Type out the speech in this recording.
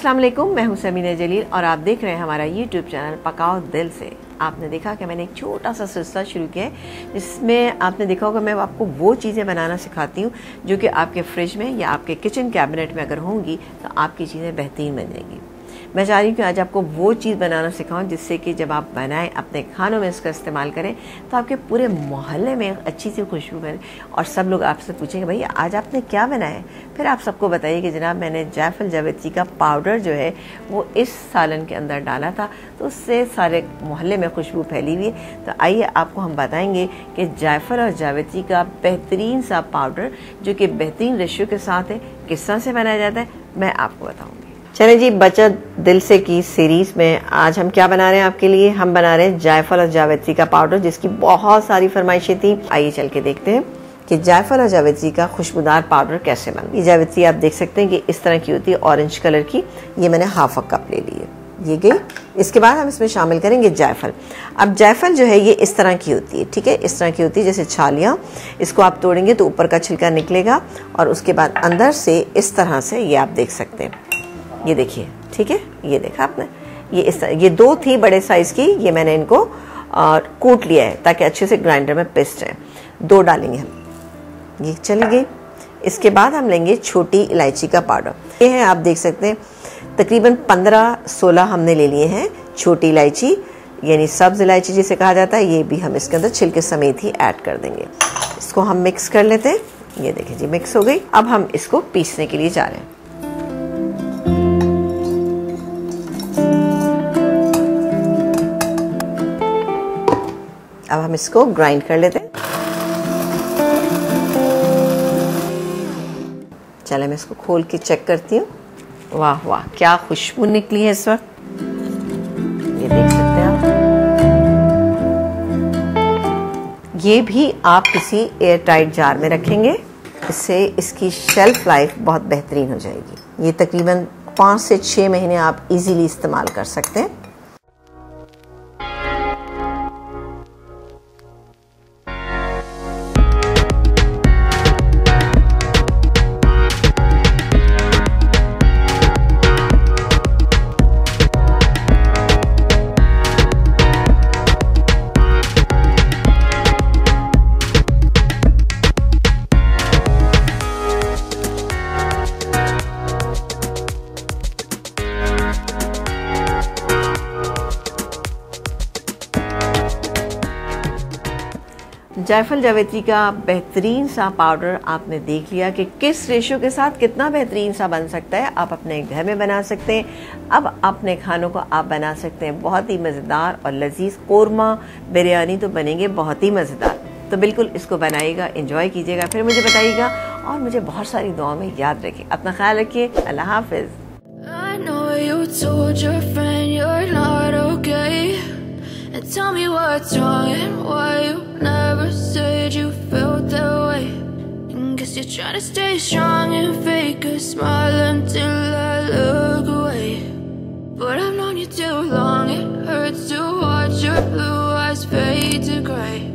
अस्सलाम वालेकुम, मैं हूं समीना जलील और आप देख रहे हैं हमारा यूट्यूब चैनल पकाओ दिल से। आपने देखा कि मैंने एक छोटा सा सिलसिला शुरू किया है जिसमें आपने देखा होगा मैं आपको वो चीज़ें बनाना सिखाती हूँ जो कि आपके फ्रिज में या आपके किचन कैबिनेट में अगर होंगी तो आपकी चीज़ें बेहतरीन बन जाएंगी। मैं चाह रही हूँ कि आज आपको वो चीज़ बनाना सिखाऊं जिससे कि जब आप बनाएं अपने खानों में इसका इस्तेमाल करें तो आपके पूरे मोहल्ले में अच्छी सी खुशबू बने और सब लोग आपसे पूछेंगे भैया आज आपने क्या बनाया। फिर आप सबको बताइए कि जनाब मैंने जायफल जावित्री का पाउडर जो है वो इस सालन के अंदर डाला था तो उससे सारे मोहल्ले में खुशबू फैली हुई है। तो आइए आपको हम बताएंगे कि जायफल और जावित्री का बेहतरीन सा पाउडर जो कि बेहतरीन रेशियो के साथ है किस तरह से बनाया जाता है मैं आपको बताऊँगी। चले जी, बचत दिल से की सीरीज में आज हम क्या बना रहे हैं आपके लिए। हम बना रहे हैं जायफल और जावित्री का पाउडर जिसकी बहुत सारी फरमाइशें थी। आइए चल के देखते हैं कि जायफल और जावित्री का खुशबूदार पाउडर कैसे बना। ये जावित्री आप देख सकते हैं कि इस तरह की होती है, ऑरेंज कलर की। ये मैंने हाफ अ कप ले ली है, ये गई। इसके बाद हम इसमें शामिल करेंगे जायफल। अब जायफल जो है ये इस तरह की होती है, ठीक है, इस तरह की होती है जैसे छालियाँ। इसको आप तोड़ेंगे तो ऊपर का छिलका निकलेगा और उसके बाद अंदर से इस तरह से ये आप देख सकते हैं। ये देखिए, ठीक है, ये देखा आपने, ये इस तरह, ये दो थी बड़े साइज की, ये मैंने इनको कूट लिया है ताकि अच्छे से ग्राइंडर में पिस जाए। दो डालेंगे हम, ये चली गई। इसके बाद हम लेंगे छोटी इलायची का पाउडर। ये है आप देख सकते हैं तकरीबन 15-16 हमने ले लिए हैं छोटी इलायची, यानी सब्ज इलायची जिसे कहा जाता है। ये भी हम इसके अंदर छिलके समेत ही ऐड कर देंगे। इसको हम मिक्स कर लेते हैं। ये देखिए जी, मिक्स हो गई। अब हम इसको पीसने के लिए जा रहे हैं। अब हम इसको ग्राइंड कर लेते हैं। चले मैं इसको खोल के चेक करती हूँ। वाह वाह, क्या खुशबू निकली है इस वक्त, ये देख सकते हैं आप। ये भी आप किसी एयर टाइट जार में रखेंगे, इससे इसकी शेल्फ लाइफ बहुत बेहतरीन हो जाएगी। ये तकरीबन 5 से 6 महीने आप इजीली इस्तेमाल कर सकते हैं। जायफल जावित्री का बेहतरीन सा पाउडर आपने देख लिया कि किस रेशो के साथ कितना बेहतरीन सा बन सकता है। आप अपने घर में बना सकते हैं। अब अपने खानों को आप बना सकते हैं बहुत ही मज़ेदार और लजीज। कोरमा बिरयानी तो बनेंगे बहुत ही मज़ेदार। तो बिल्कुल इसको बनाइएगा, एंजॉय कीजिएगा, फिर मुझे बताइएगा और मुझे बहुत सारी दुआओं में याद रखिए। अपना ख्याल रखिए। अल्लाह हाफिज़। And tell me what's wrong and why you never said you felt that way. And guess you're trying to stay strong and fake a smile until I look away. But I've known you too long, it hurts to watch your blue eyes fade to gray.